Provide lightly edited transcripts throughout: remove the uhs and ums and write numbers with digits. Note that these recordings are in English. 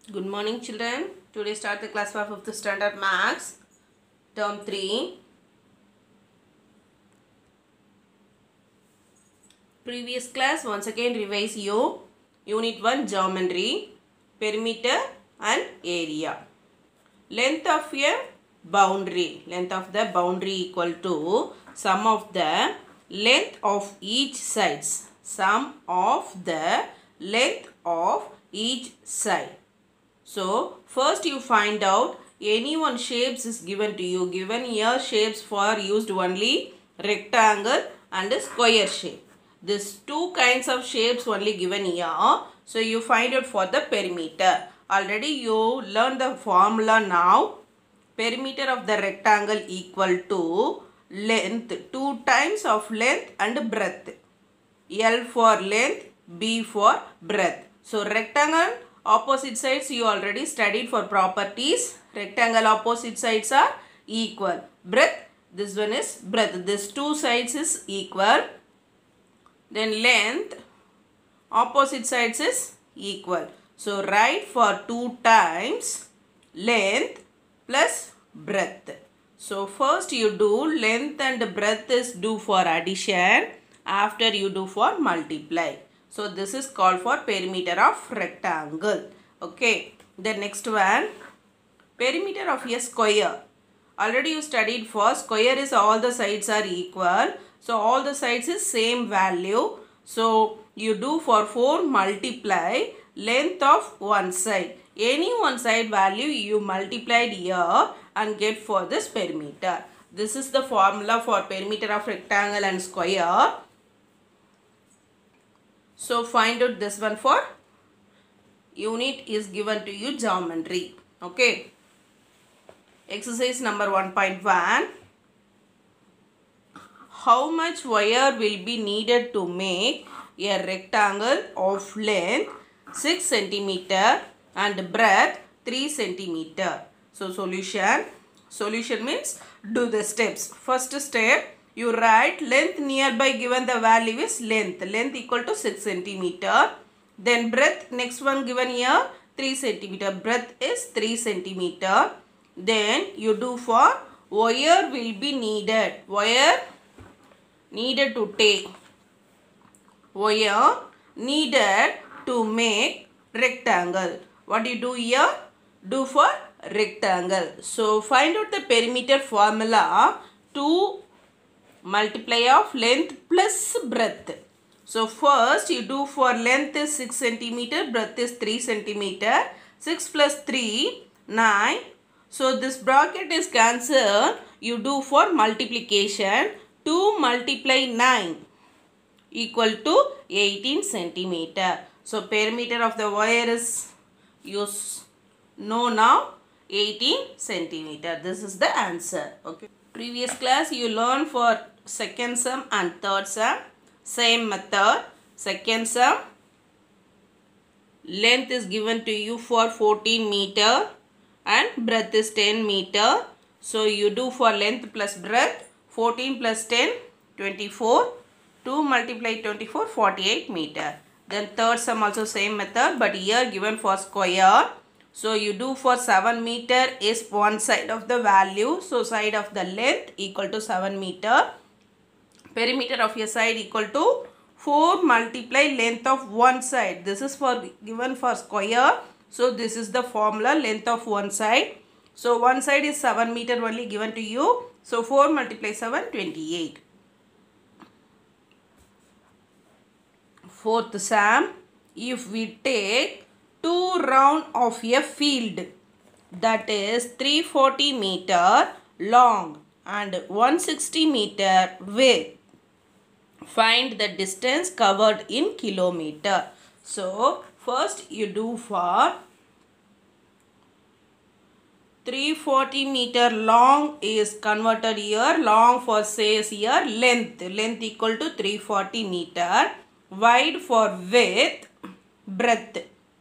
Good morning, children. Today start the class for 5th standard maths, term 3. Previous class once again revise you. Unit 1 geometry, perimeter and area. Length of a boundary. Length of the boundary equal to sum of the length of each sides. Sum of the length of each side. So, first you find out any one shapes is given to you. Given here shapes for used only rectangle and square shape. These two kinds of shapes only given here. So, you find out for the perimeter. Already you learned the formula now. Perimeter of the rectangle equal to length 2 times of length and breadth. L for length, B for breadth. So, rectangle opposite sides you already studied for properties. Rectangle opposite sides are equal. Breadth, this one is breadth. This two sides is equal. Then length, opposite sides is equal. So, write for 2 times length plus breadth. So, first you do length and breadth is do for addition. After you do for multiply. So, this is called for perimeter of rectangle. Okay. The next one, perimeter of a square. Already you studied for square is all the sides are equal. So, all the sides is same value. So, you do for 4 multiply length of one side. Any one side value you multiplied here and get for this perimeter. This is the formula for perimeter of rectangle and square. So, find out this one for unit is given to you geometry. Okay. Exercise number 1.1. How much wire will be needed to make a rectangle of length 6 cm and breadth 3 cm? So, solution. Solution means do the steps. First step. You write length nearby given the value is length. Length equal to 6 cm. Then breadth next one given here 3 cm. Breadth is 3 cm. Then you do for wire will be needed. Wire needed to take. Wire needed to make rectangle. What do you do here? Do for rectangle. So find out the perimeter formula. 2 multiply of length plus breadth. So first you do for length is 6 cm, breadth is 3 cm. 6 plus 3, 9. So this bracket is cancelled. You do for multiplication. 2 multiply 9 equal to 18 cm. So perimeter of the wire is use know now 18 cm. This is the answer. Okay. Previous class you learned for second sum and third sum. Same method. Second sum. Length is given to you for 14 meter and breadth is 10 meter. So you do for length plus breadth. 14 plus 10, 24. 2 multiply 24, 48 meter. Then third sum also same method, but here given for square. So you do for 7 meter is one side of the value. So side of the length equal to 7 meter. Perimeter of your side equal to 4 multiply length of one side. This is for given for square. So this is the formula length of one side. So one side is 7 meter only given to you. So 4 multiply 7, 28. Fourth sum. If we take 2 round of a field that is 340 meter long and 160 meter width. Find the distance covered in kilometer. So, first you do for 340 meter long is converted here. Long for says here length. Length equal to 340 meter. Wide for width. Breadth.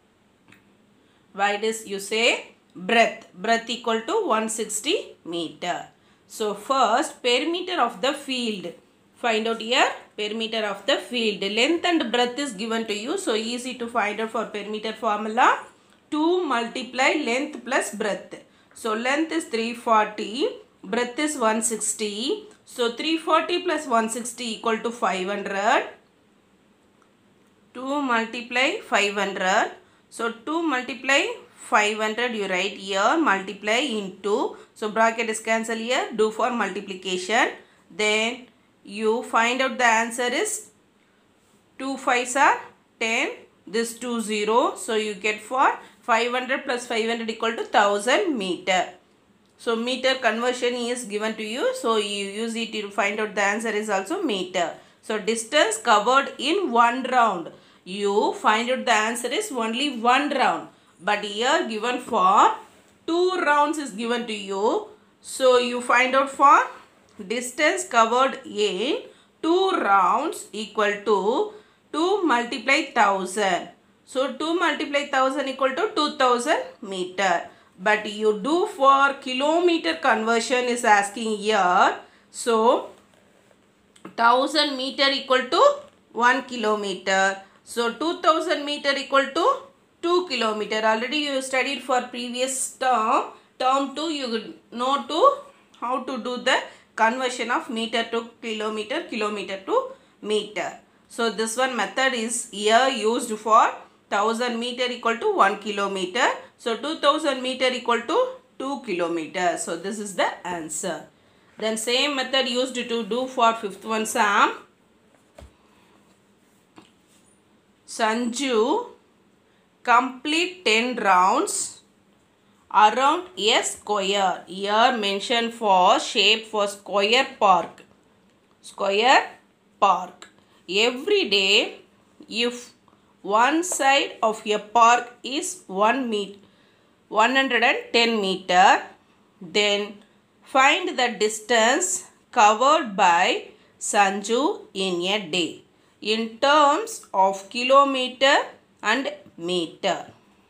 Wide is you say breadth. Breadth equal to 160 meter. So, first perimeter of the field. Find out here perimeter of the field. Length and breadth is given to you. So, easy to find out for perimeter formula. 2 multiply length plus breadth. So length is 340, breadth is 160. So 340 plus 160 equal to 500. 2 multiply 500. So 2 multiply 500 you write here, multiply into. So bracket is cancelled here, do for multiplication. Then you find out the answer is 2 5s are 10. This 2 0. So you get for 500 plus 500 equal to 1000 meter. So meter conversion is given to you. So you use it to find out the answer is also meter. So distance covered in one round. You find out the answer is only one round. But here given for 2 rounds is given to you. So you find out for distance covered in 2 rounds equal to 2 multiply 1000. So 2 multiply 1000 equal to 2000 meter. But you do for kilometer conversion is asking here. So 1000 meter equal to 1 kilometer. So 2000 meter equal to 2 kilometer. Already you studied for previous term. Term 2 you know how to do the conversion of meter to kilometer, kilometer to meter. So this one method is here used for 1000 meter equal to 1 kilometer. So 2000 meter equal to 2 kilometers. So this is the answer. Then same method used to do for fifth one Sam. Sanju complete 10 rounds around a square. Here mention for shape for square park. Square park. Every day if one side of a park is 110 meter, then find the distance covered by Sanju in a day in terms of kilometer and meter.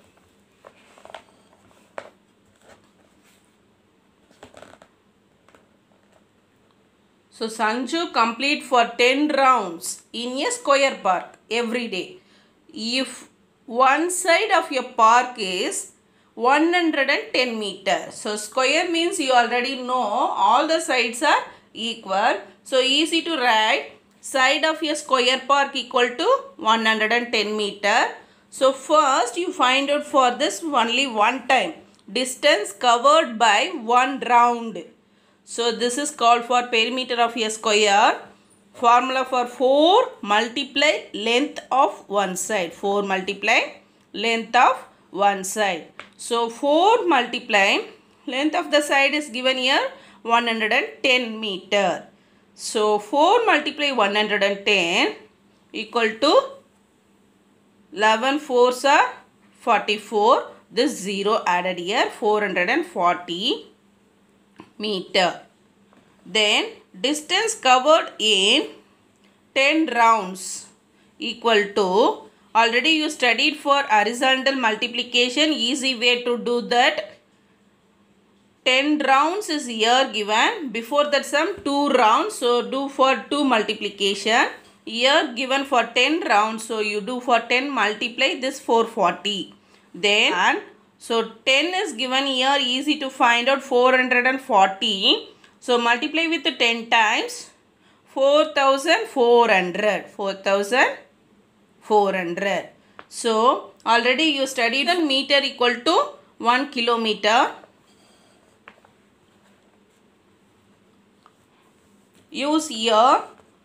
So Sanju complete for 10 rounds in a square park every day. If one side of your park is 110 meters. So square means you already know all the sides are equal. So easy to write. Side of a square park equal to 110 meter. So first you find out for this only one time. Distance covered by one round. So this is called for perimeter of a square. Formula for 4 multiply length of one side. 4 multiply length of one side. So 4 multiply length of the side is given here 110 meter. So 4 multiply 110 equal to 11 4s are 44. This 0 added here 440 meter. Then distance covered in 10 rounds equal to, already you studied for horizontal multiplication, easy way to do that. 10 rounds is here given, before that some 2 rounds, so do for 2 multiplication. Here given for 10 rounds, so you do for 10 multiply this 440. Then so 10 is given here, easy to find out 440. So multiply with 10 times 4,400. 4,400. So already you studied the meter equal to 1 kilometer. Use here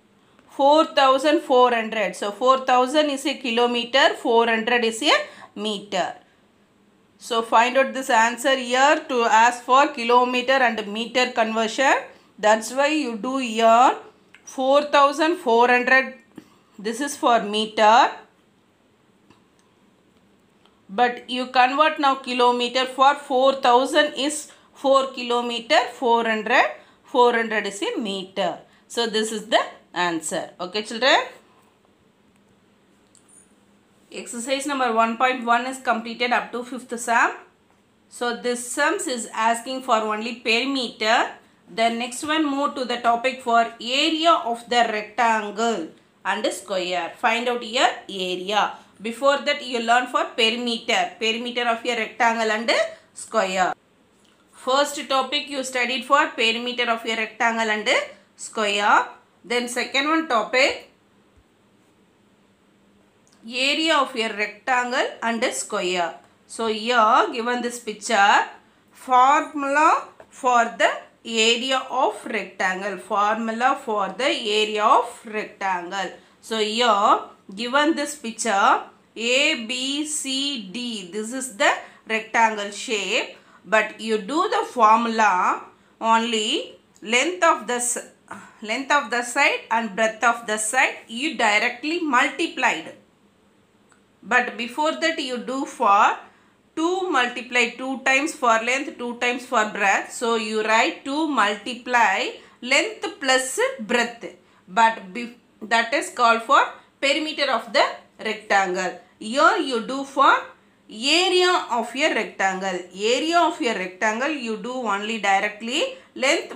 4,400. So 4,000 is a kilometer, 400 is a meter. So find out this answer here to ask for kilometer and meter conversion. That's why you do here 4,400. This is for meter. But you convert now kilometer for 4,000 is 4 kilometer, 400 is a meter. So this is the answer. Okay children. Exercise number 1.1 is completed up to 5th sum. So this sums is asking for only perimeter. The next one move to the topic for area of the rectangle and square. Find out here area. Before that you learn for perimeter. Perimeter of a rectangle and square. First topic you studied for perimeter of a rectangle and square. Then second one topic, area of a rectangle and square. So here given this picture, formula for the area of rectangle. Formula for the area of rectangle. So here given this picture, A, B, C, D. This is the rectangle shape. But you do the formula only length of the side and breadth of the side you directly multiplied. But before that you do for 2 multiply 2 times for length, 2 times for breadth. So you write 2 multiply length plus breadth. But that is called for perimeter of the rectangle. Here you do for area of a rectangle. Area of a rectangle you do only directly length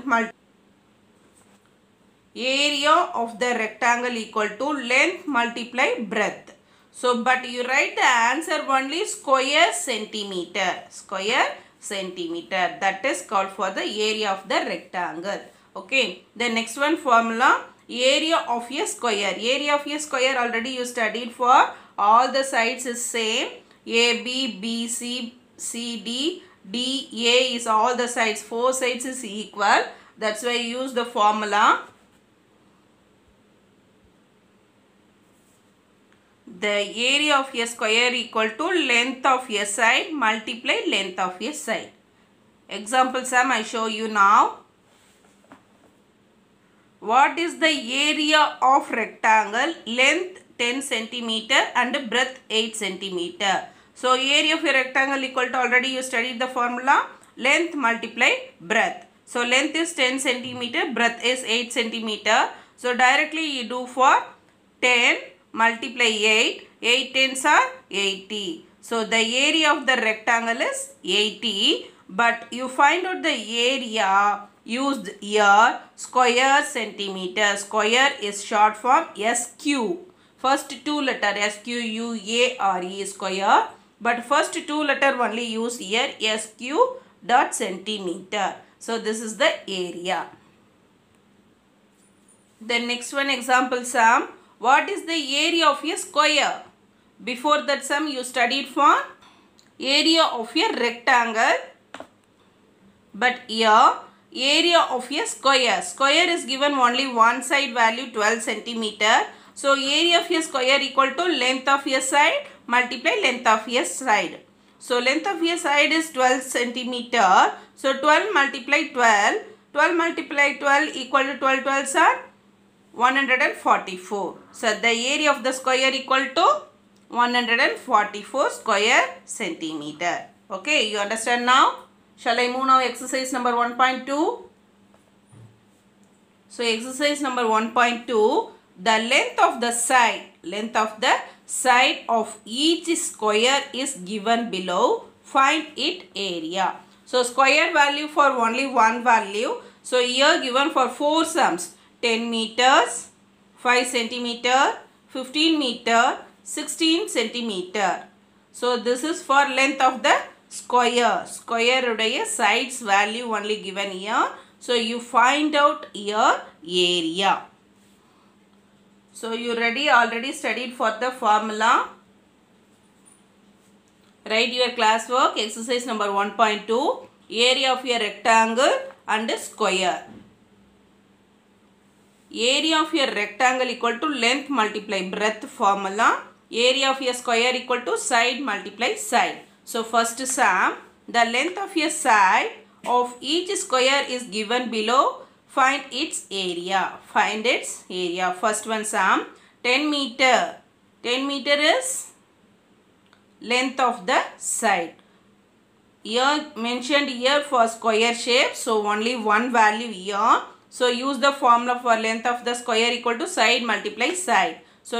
area of the rectangle equal to length multiply breadth. So, but you write the answer only square centimeter. Square centimeter. That is called for the area of the rectangle. Okay. The next one formula, area of a square. Area of a square already you studied for. All the sides is same. A, B, B, C, C, D, D, A is all the sides. 4 sides is equal. That's why you use the formula. The area of a square equal to length of a side multiply length of a side. Example sum I show you now. What is the area of rectangle? Length 10 centimeter and breadth 8 centimeter. So area of a rectangle equal to, already you studied the formula, length multiply breadth. So length is 10 centimeter, breadth is 8 centimeter. So directly you do for 10 multiply 8, 8 tens are 80. So the area of the rectangle is 80, but you find out the area used here, square centimeter. Square is short form SQ. First two letter SQUARE square, but first two letter only used here SQ dot centimeter. So this is the area. The next one example sum. What is the area of a square? Before that sum you studied for area of a rectangle, but here area of a square. Square is given only one side value 12 centimeter. So area of a square equal to length of a side multiply length of a side. So length of a side is 12 centimeter. So 12 multiply 12. 12 multiply 12 equal to 12 12s are 144. So the area of the square equal to 144 square centimeter. Okay, you understand now? Shall I move now exercise number 1.2? So exercise number 1.2, the length of the side of each square is given below. Find its area. So square value for only one value. So here given for 4 sums. 10 meters, 5 centimeter, 15 meter, 16 centimeter. So this is for length of the square. Square udaya sides value only given here. So you find out here area. So you already studied for the formula. Write your classwork. Exercise number 1.2. Area of a rectangle and a square. Area of a rectangle equal to length multiply breadth formula. Area of a square equal to side multiply side. So first sum, the length of a side of each square is given below. Find its area. Find its area. First one sum, 10 meter. 10 meter is length of the side. Here mentioned here for square shape. So only one value here. So use the formula for length of the square equal to side multiply side. So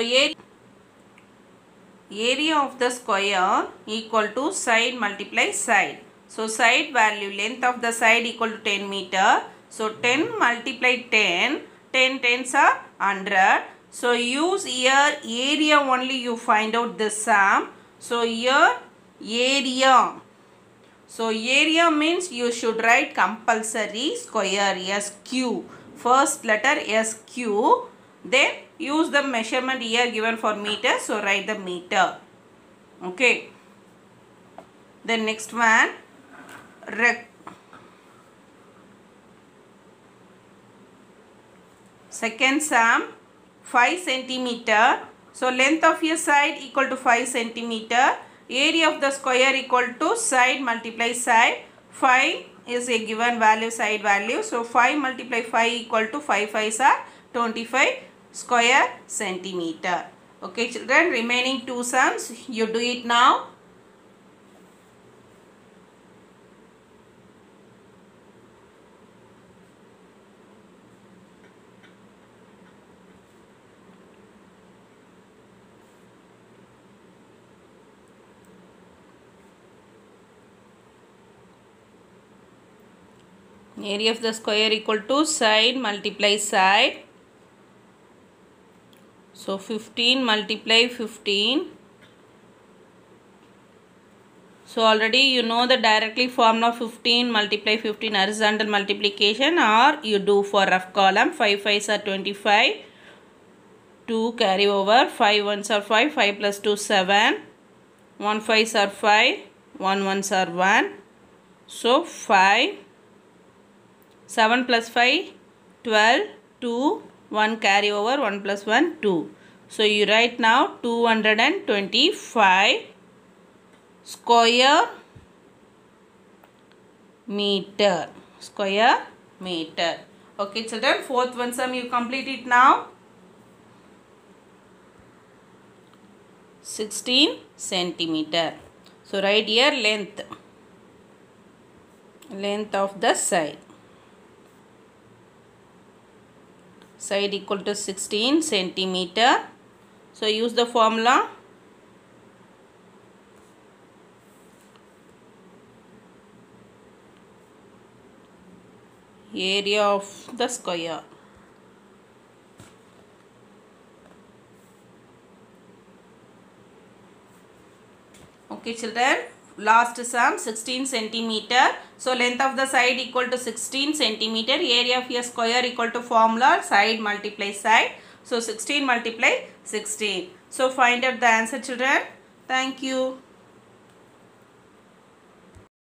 area of the square equal to side multiply side. So side value, length of the side equal to 10 meter. So 10 multiply 10, 10 tens are 100. So use here area only you find out this sum. So here area. So area means you should write compulsory square SQ. First letter SQ. Then use the measurement here given for meter. So write the meter. Okay. Then next one. Second sum 5 centimeter. So length of your side equal to 5 centimeter. Area of the square equal to side multiply side. 5 is a given value, side value. So 5 multiply 5 equal to 5 5s are 25 square centimeter. Okay children, remaining two sums you do it now. Area of the square equal to side multiply side. So 15 multiply 15. So already you know the directly formula 15 multiply 15 horizontal multiplication, or you do for rough column. 5 5s are 25. 2 carry over. 5 1s are 5. 5 plus 2 7. 1 5s are 5. 1 1s are 1. So 5. 7 plus 5 12. 2 1 carry over. 1 plus 1 2. So you write now 225 square meter. Square meter. Okay children, fourth one sum you complete it now. 16 centimeter. So write here length. Length of the side. Side equal to 16 centimeter. So use the formula. Area of the square. Okay children, last sum 16 centimeter. So length of the side equal to 16 centimeter. Area of a square equal to formula side multiply side. So 16 multiply 16. So find out the answer children. Thank you.